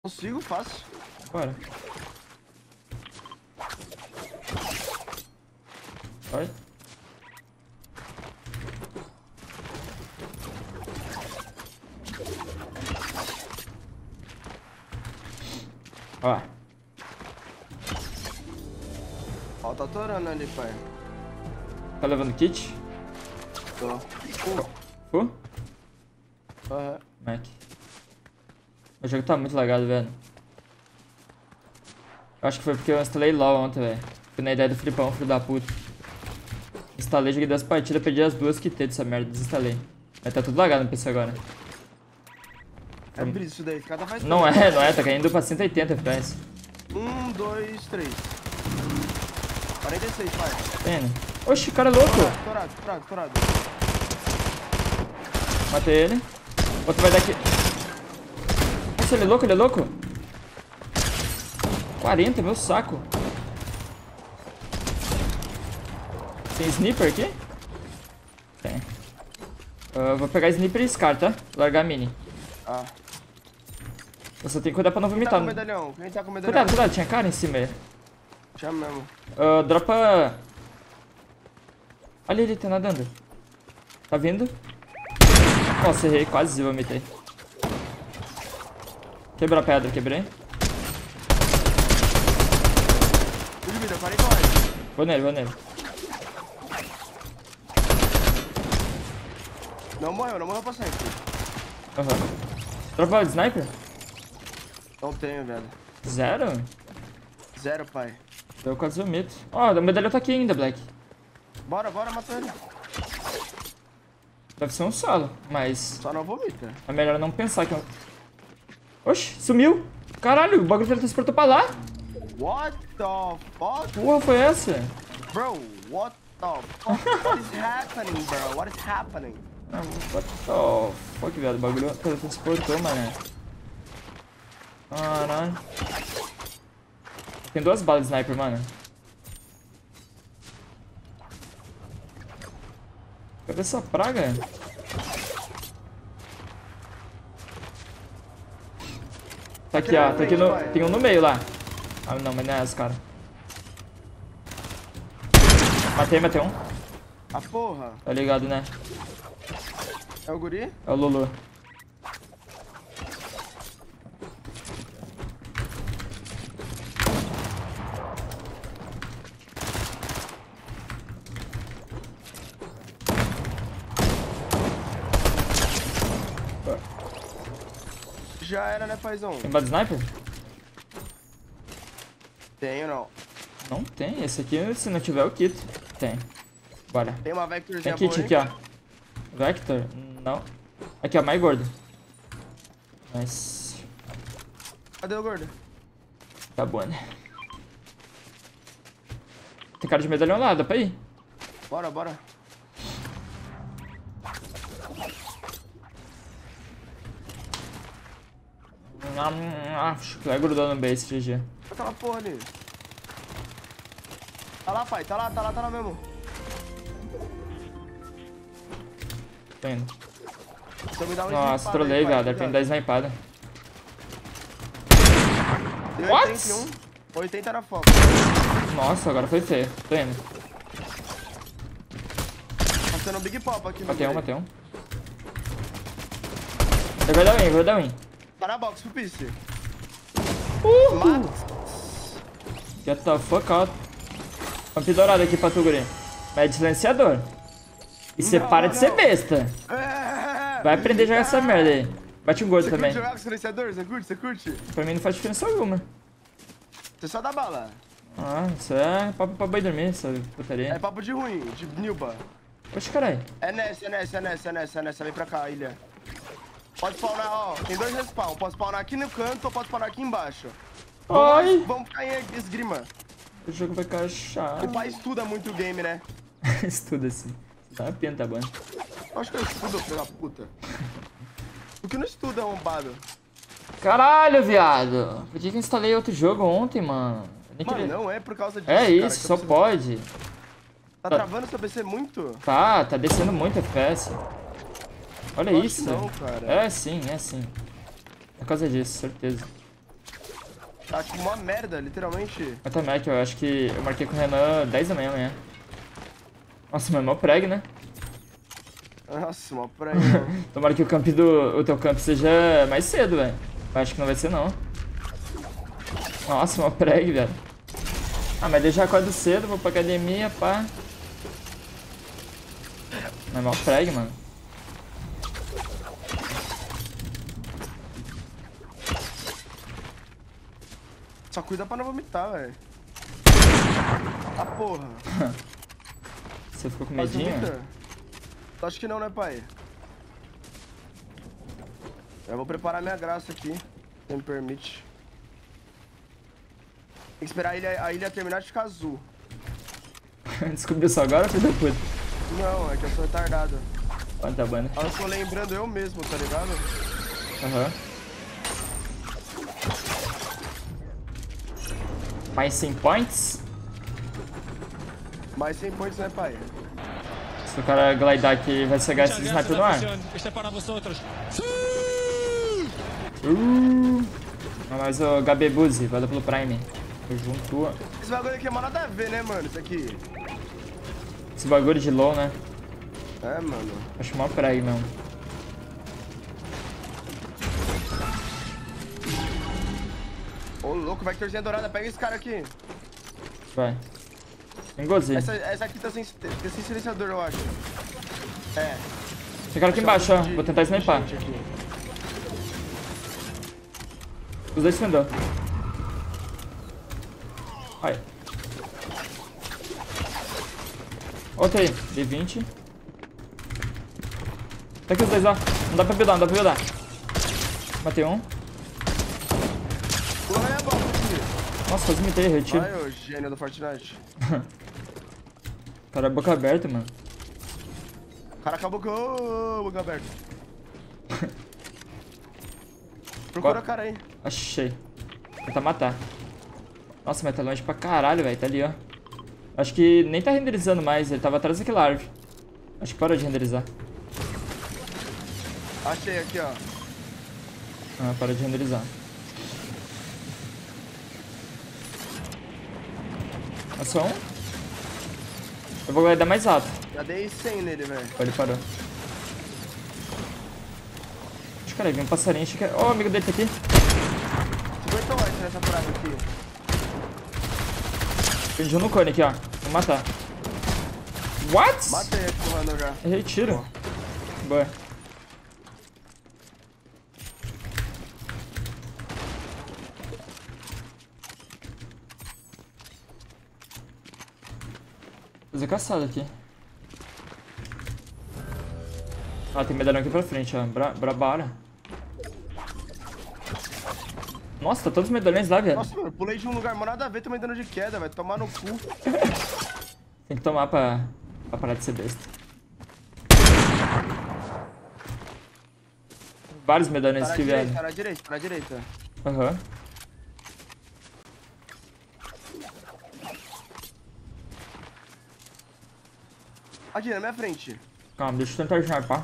Consigo, fácil. Bora. Vai. Ó. Ó, tá atorando ali, pai. Tá levando kit? Tô. Fu? Aham. Mac. O jogo tá muito lagado, velho. Eu acho que foi porque eu instalei LOL ontem, velho. Fui na ideia do Filipão, filho da puta. Instalei, joguei 10 partidas, perdi as duas, quitei dessa merda, desinstalei. Mas tá tudo lagado no PC agora. É brisa isso daí, cada faz Não é, tá caindo pra 180 FPS. 1, 2, 3. 46, pai. Vendo? Oxi, o cara é louco. Torado. Matei ele. Outro vai dar aqui. Nossa, ele é louco? 40, meu saco. Tem sniper aqui? Tem. Vou pegar sniper e Scar, tá? Largar a mini. Ah. Eu só tenho que cuidar pra não Quem tá vomitar. com medalhão? Quem tá com medalhão? Cuidado, tinha cara em cima aí. Já mesmo. Dropa... Olha ele, tá nadando. Tá vindo? Nossa, errei, quase vomitei. Quebrou a pedra, quebrei. Tudo de vida, 40 horas. Vou nele. Não morreu pra sempre. Aham. Dropa de sniper? Não tenho, velho. Zero? 0, pai. Eu quase vomito. Ó, o medalhão tá aqui ainda, Black. Bora, matou ele. Deve ser um solo, mas Só não vomita. é melhor não pensar que eu... Oxi, sumiu. Caralho, o bagulho teletransportou pra lá. What the fuck? Porra, foi essa? Bro, what the fuck? What is happening, bro? What is happening? Ah, what the fuck, viado. O bagulho teletransportou, mané. Caralho. Tem 2 balas de sniper, mano. Cadê essa praga? Tá aqui, ó. Tá aqui no... Tem um no meio lá. Ah, não, mas não é essa, cara. Matei um. A porra. Tá ligado, né? É o guri? É o Lulu. Já era, né, paizão? Tem bala de sniper? Tenho, não. Não tem. Esse aqui, se não tiver, eu quito. Tem. Bora. Tem uma Tem Vectorzinha kit boa, aqui, ó. Vector? Não. Aqui, ó, mais gordo. Mas... Cadê o gordo? Tá bom, né? Tem cara de medalhão lá, dá pra ir? Bora. Acho que vai grudando no base, GG. Aquela porra ali. Tá lá, pai. Tá lá mesmo. Tô indo. Só me dá um Nossa, snipado trolei, aí, pai, velho. Deve cuidado. dar snipada. Deu What? 81. 80 na foco. Nossa, agora foi feio. Tô indo. Passando um Big Pop aqui no Matei um. meio. Ele vai dar win. Tá na box, pro piece. Get the fuck out. Pump dourado aqui pra tu, guri. Mas é silenciador. E você para de ser besta. Vai aprender a jogar essa merda aí. Bate um gordo Você também. curte jogar com silenciador? Você curte? Pra mim não faz diferença alguma. Você só dá bala. Ah, isso é papo pra boi dormir, essa putaria. É papo de ruim, de Nilba. Oxe, caralho. É nessa. Vem pra cá, ilha. Pode spawnar, ó. Tem 2 respawn. Pode spawnar aqui no canto ou pode spawnar aqui embaixo. Ai. Vamos ficar em esgrima. O jogo vai ficar chato. O pai estuda muito o game, né? Estuda assim. Você tá uma pena, tá bom. Eu acho que eu estudo, filho da puta. O que não estuda, arrombado? Caralho, viado. Por que eu instalei outro jogo ontem, mano? Eu nem Mano, queria... não é por causa disso, É cara, isso, que só eu preciso- pode. Tá travando seu PC muito? Tá descendo muito FPS. Olha Eu acho isso. que não, cara. É sim. É por causa disso, certeza. Tá tipo uma merda, literalmente. Eu também, que eu acho que eu marquei com o Renan 10 da manhã amanhã. Nossa, mas é mó preg, né? Nossa, uma praia. Não. Tomara que o teu camp seja mais cedo, velho. Eu acho que não vai ser, não. Nossa, mó preg, velho. Ah, mas eu já acordo cedo, vou pra academia, pá. Mas é mó preg, mano. Só cuida pra não vomitar, velho. Ah, porra. Você ficou com Mas medinho? vomita? Acho que não, né, pai? Eu vou preparar minha graça aqui. Se me permite. Tem que esperar a ilha terminar de ficar azul. Descobriu só agora, filho da puta? Não, é que eu sou retardado. Olha, tá bom, né? Eu tô lembrando eu mesmo, tá ligado? Aham. Mais 100 points? Mais 100 pontos, né, pai? Se o cara glidar aqui, vai cegar esse sniper no ar. Este é para vosotros. Mas o Gabebuzi, valeu pelo Prime. Eu junto. Esse bagulho aqui é mal nada a ver, né, mano? Isso aqui. Esse bagulho de low, né? É, mano. Acho mó preg mesmo. Ô, louco, vai que torcinha dourada. Pega esse cara aqui. Vai. Tem gozinho. Essa aqui tá sem silenciador, eu acho. É. Tem cara aqui embaixo, ó. Vou tentar snipar. Gente aqui. Os dois fendou. Ai. Outro aí. D20. Tá aqui os dois, ó. Não dá pra buildar, não dá pra buildar. Matei um. Pula aí a bola aqui. Nossa, quase mitei, retiro. Ai, ô gênio do Fortnite. Cara, boca aberta, mano. O cara acabou com o boca aberta. Procura Qual? o cara aí. Achei. Vou tentar matar. Nossa, mas tá longe pra caralho, velho. Tá ali, ó. Acho que nem tá renderizando mais. Ele tava atrás daquela árvore. Acho que parou de renderizar. Achei aqui, ó. Ah, parou de renderizar. É só um? Eu vou dar mais alto. Já dei 100 nele, velho. Ele parou. Acho que, cara, vi um passarinho. Acho que... Ó, o amigo dele tá aqui. 50 watts nessa praga aqui. Perdi um no cone aqui, ó. Vou matar. What? Matei aqui empurrando já. Errei tiro. Boa. Fazer caçada aqui. Ah, tem medalhão aqui pra frente, ó. Brabara. Nossa, tá todos os medalhões lá, velho. Nossa, mano, eu pulei de um lugar, mas nada a ver, também dando de queda, vai tomar no cu. Tem que tomar pra parar de ser besta. Vários medalhões aqui, velho. Tá na direita, tá na direita. Aham. Aqui, na minha frente. Calma, deixa eu tentar snipar.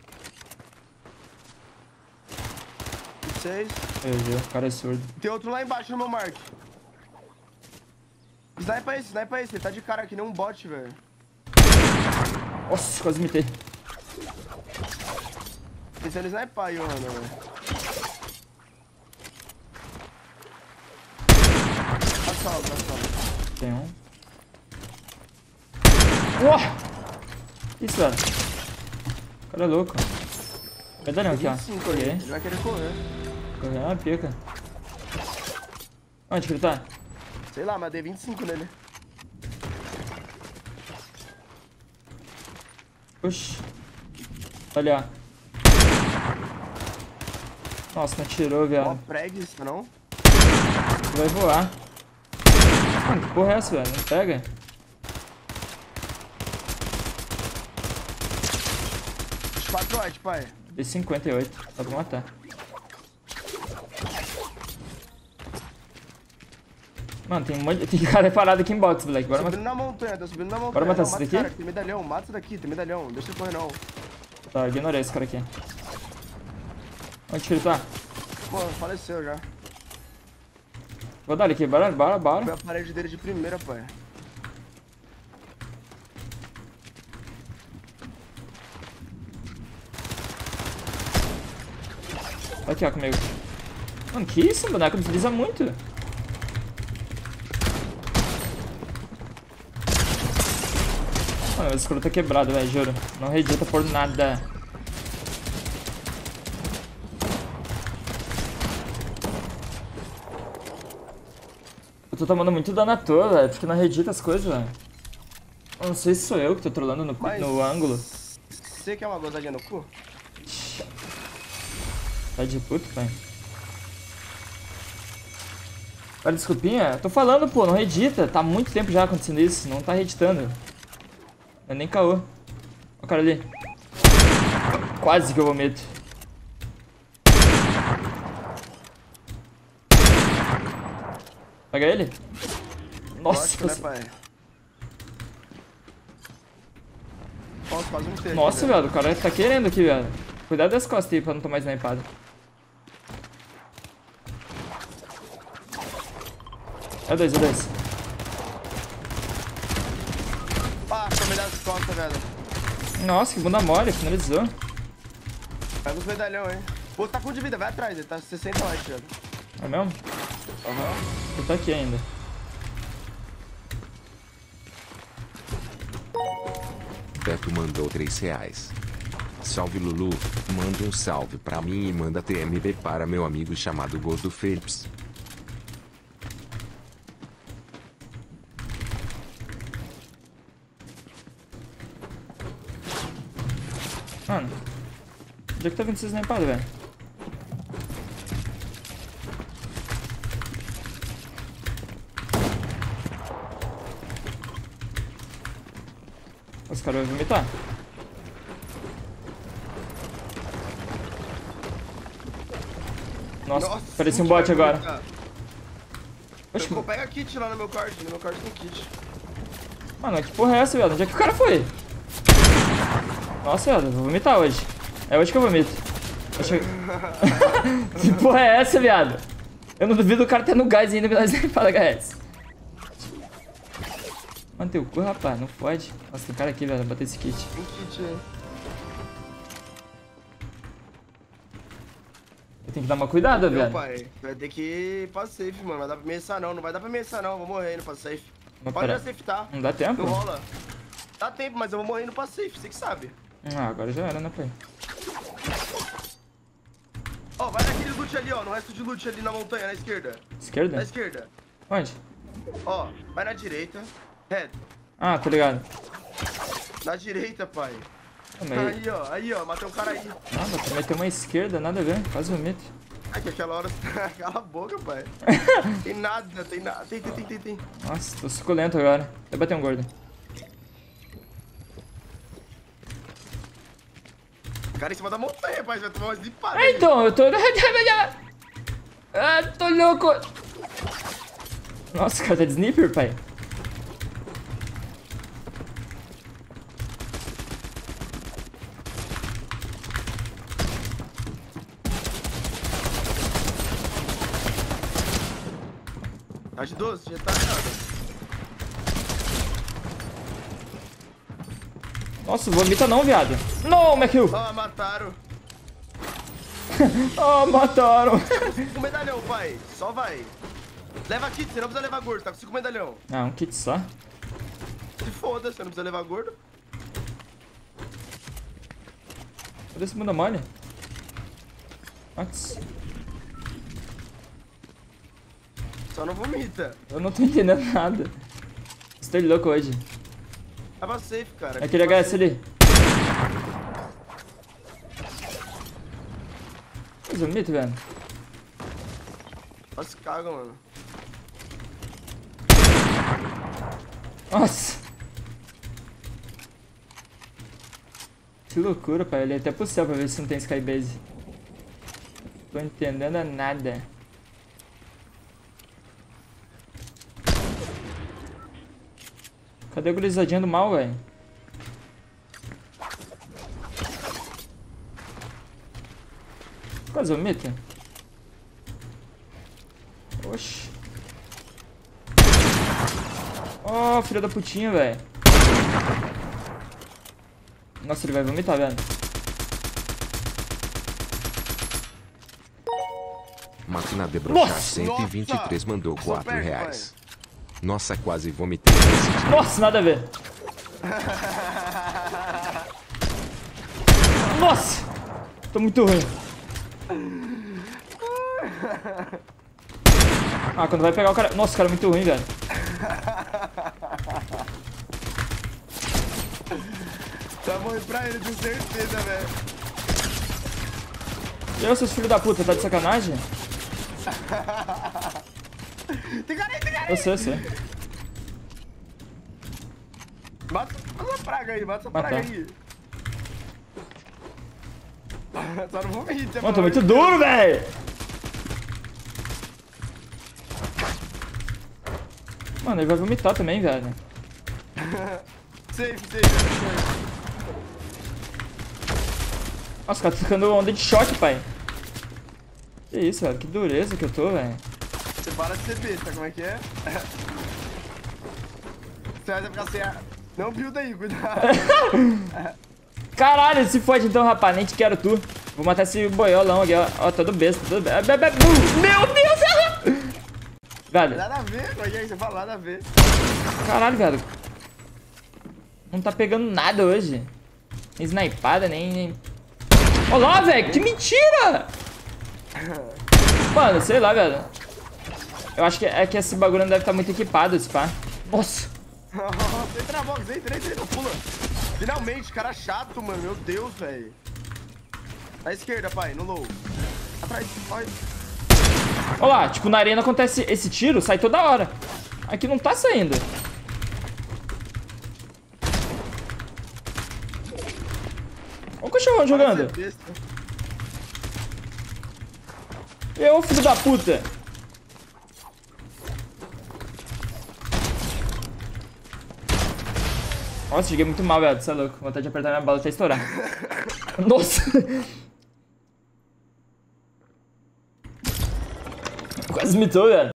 26. Eu vi, o cara é surdo. Tem outro lá embaixo no meu mark. Snipa esse, ele tá de cara aqui, nem um bot, velho. Nossa, quase mitei. Pensando em snipar aí, mano, velho. Assalto. Tem um. Uau! Isso, velho. O cara é louco. Medalhão aqui, ó. 25 ali, Peguei. ele vai querer correr. Correu uma pica. Onde que ele tá? Sei lá, mas dei 25 nele. Oxi. Olha, ó. Nossa, não atirou, Ó, viado. preg isso, não? Vai voar. Mano, que porra é essa, velho? Não pega? Os 4 watts, pai. Dei 58. Dá pra matar. Mano, tem um monte de cara parado aqui em box, moleque. Bora Subindo matar. na montanha, tô subindo na montanha. Bora matar Não, esse mata daqui? Cara, tem medalhão, mata esse daqui, tem medalhão. Deixa ele correr, não. Tá, ignorei esse cara aqui. Onde que ele tá? Pô, faleceu já. Vou dar ele aqui, bora. Foi a parede dele de primeira, pai. Tá aqui, ó, comigo. Mano, que isso, boneco? Desliza muito. Mano, o escuro tá quebrado, velho, juro. Não reedita por nada. Eu tô tomando muito dano à toa, velho, porque não reedita as coisas, velho. Eu não sei se sou eu que tô trolando no ângulo. Você quer uma gozadinha no cu? Tá de puto, pai. Olha, desculpinha. Tô falando, pô, não reedita. Tá há muito tempo já acontecendo isso. Não tá reeditando. Não é nem caô. Olha o cara ali. Quase que eu vomito. Pega ele. Nossa, Lógico, né, pai? Nossa, quase um terço, nossa, velho. O cara tá querendo aqui, velho. Cuidado das costas aí pra não tomar snipada. É dois. Ah, tomei das costas, velho. Nossa, que bunda mole, finalizou. Pega os medalhão, hein. O outro tá com de vida, vai atrás, ele tá 60 lá, velho. É mesmo? Aham. Eu tô aqui ainda. Beto mandou R$3. Salve Lulu, manda um salve pra mim e manda TMB para meu amigo chamado Gordo Phelps. Mano, onde é que tá vindo esse snipado, velho? Os caras vão vomitar. Nossa, parecia um bot agora. Oxi, Eu pega kit lá no meu card tem kit. mano, que porra é essa, velho? Onde é que o cara foi? Nossa, velho, eu vou vomitar hoje. É hoje que eu vomito. Que porra é essa, viado? Eu não duvido o cara ter no gás ainda me dar snipada HS. Mano, teu cu, rapaz, não fode. Nossa, tem cara aqui, velho, bater esse kit. Tem kit aí. Eu tenho que dar uma cuidada, Meu velho. pai, vai ter que ir pra safe, mano. Não vai dar pra messar não, não vai dar pra messar não. Eu vou morrer indo pra safe. Mas Pode pera- dar safe, tá? Não dá tempo? Não rola. Dá tempo, mas eu vou morrer indo pra safe, você que sabe. Ah, agora já era, né, pai? Ó, vai naquele loot ali, ó. No resto de loot ali na montanha, na esquerda. Na Esquerda? esquerda. Onde? Ó, vai na direita. Red. Ah, tô ligado. Na direita, pai. Aí, ó, matei um cara aí. Nada, tu meteu uma esquerda, nada a ver. Quase vomito. Ai, que aquela hora. Cala a boca, pai. Tem nada, tem nada. Tem. Nossa, tô suculento agora. Até bater um gordo. Cara em cima da montanha, pai. Vai tomar umas zipadas. Ah, então, eu tô... Ah, tô louco. Nossa, o cara tá de sniper, pai. Tá de 12, já tá nada. Nossa, vomita não, viado. Não, McHugh. Ó, mataram. Oh, mataram. 5 medalhão, pai. Só vai. Leva kit, você não precisa levar gordo, tá com 5 medalhão. Ah, um kit só. Se foda, você não precisa levar gordo. Cadê esse bunda mole? Max. Só não vomita. Eu não tô entendendo nada. Estou louco hoje. Tava safe, cara. É aquele HS ali. Coisa bonita, velho. Nossa, caga, mano. Nossa. Que loucura, pai. Eu olhei até pro céu pra ver se não tem skybase. Tô entendendo nada. Cadê a gurizadinha do mal, velho? Quase vomita? Oxi. Oh, filho da putinha, velho. Nossa, ele vai vomitar, velho. Máquina de brochar Nossa! 123 mandou Sou 4 perto, reais. Nossa, quase vomitei nesse dia. Nossa, nada a ver. Nossa! Tô muito ruim. Ah, quando vai pegar o cara... Nossa, o cara é muito ruim, velho. Tá bom pra ele, tenho certeza, velho. E aí, seus filhos da puta, tá de sacanagem? Tem cara aí, tem cara aí. Eu sei, eu sei. Mata essa praga aí, mata essa Matar. praga aí. Só não vou me rir, Mano, tô muito duro, velho. Mano, ele vai vomitar também, velho. Safe. Nossa, o cara tá ficando onda de choque, pai. Que isso, velho. Que dureza que eu tô, velho. Você para de ser besta, como é que é? Você vai ficar sem a... Não builda aí, cuidado. Caralho, se fode então, rapaz. Nem te quero tu. Vou matar esse boiolão aqui, ó. Ó, todo besta, todo besta. Meu Deus! Velho. Nada a ver, como é que é que você fala? Nada a ver. Caralho, velho. Não tá pegando nada hoje. Nem snipada, nem... Olha lá, velho. Que mentira! Mano, sei lá, velho. Eu acho que é que esse bagulho não deve estar muito equipado, esse pá. Nossa. Entra na box, entra, não pula. Finalmente, cara chato, mano. Meu Deus, velho. À esquerda, pai, no low. Atrás, vai. Olha lá, tipo, na arena acontece esse tiro, sai toda hora. Aqui não tá saindo. Olha o cachorrão jogando. Eu, filho da puta. Nossa, joguei muito mal, velho. Você é louco. Vontade de apertar minha bola até estourar. Nossa. Quase mitou, velho.